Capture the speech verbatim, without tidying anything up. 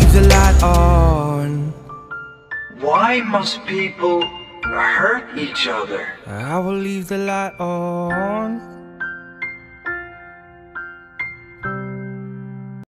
leave the light on. Why must people hurt each other? I will leave the light on.